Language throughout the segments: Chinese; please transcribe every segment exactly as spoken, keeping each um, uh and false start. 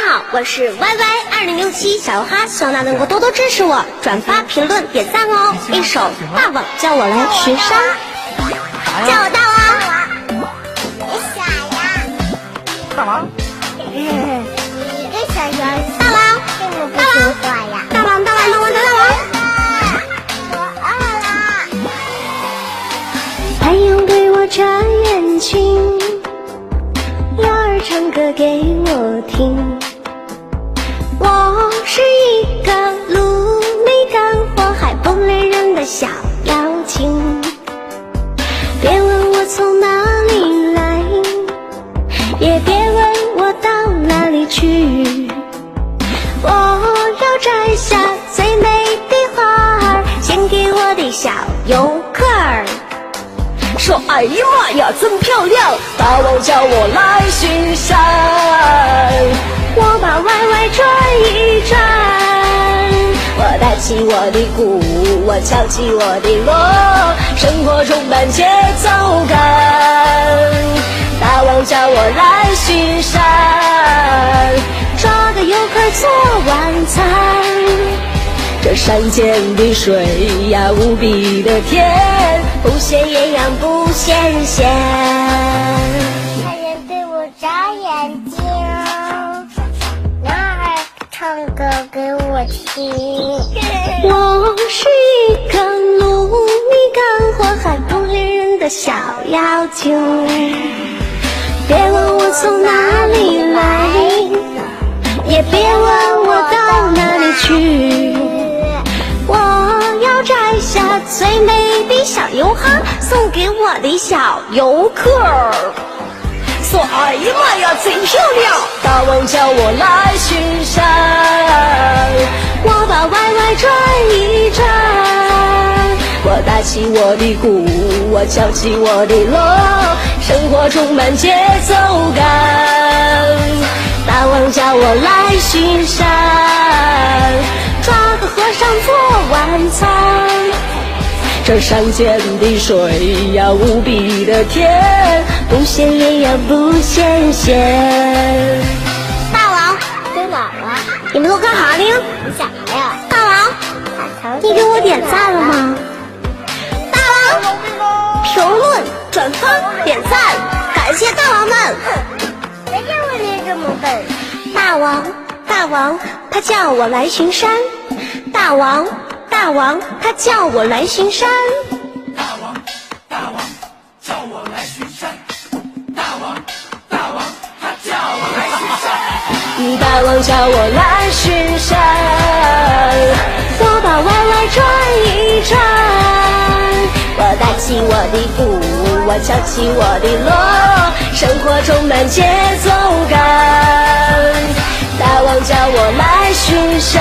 好，我是 Y Y 二零六七小油哈，希望大家能够多多支持我，转发、评论、点赞哦。一首《大王叫我来巡山》，叫我大王。 你傻呀？ 大王， 你个小羊， 大王， 这么不听话呀？ 大王，大王，大王，大王。 我饿了。 太阳对我眨眼睛，鸟儿唱歌给我听。我是一个努力干活还不累人的小妖精，别问我从哪里来，也别问我到哪里去。我要摘下最美的花儿，献给我的小游客儿。说哎呀妈呀，真漂亮！大王叫我来巡山，我把歪歪转一转，我带起我的鼓，我敲起我的锣，生活充满节奏感。大王叫我来巡山，抓个游客做晚餐。这山间的水呀，无比的甜，不咸也样不咸咸。 太阳对我眨眼睛，鸟儿唱歌给我听。 我是一个努力干活还不累人的小妖精，别问我从哪里来，也别问我到哪里去。我要摘下最美的小油哈，送给我的小游客。说哎呀妈呀，真漂亮！大王叫我来巡山，我把歪歪转一转，我打起我的鼓，我敲起我的锣，生活充满节奏感。大王叫我来巡山，抓个和尚做晚餐。这山间的水呀，无比的甜，不咸也呀不咸咸。大王， 在哪儿啊？ 你们都干啥呢？ 你咋呀？ 大王， 打你给我点赞了吗？大王，评论、转发、点赞，感谢大王们。 谁叫我你这么笨？ 大王，大王，他叫我来巡山。大王，大王，他叫我来巡山。 大王，大王，叫我来巡山。大王，大王，他叫我来巡山。 大王叫我来巡山，我把歪歪转一转，我打起我的鼓，我敲起我的锣，生活充满节奏感。大王叫我来巡山，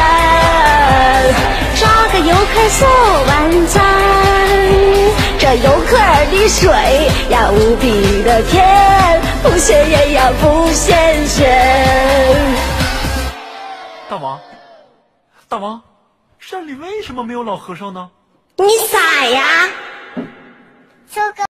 抓个游客做晚餐。这游客儿的水呀，无比的甜，不咸也呀不咸咸。 大王，大王，山里为什么没有老和尚呢？ 你傻呀？ 这个。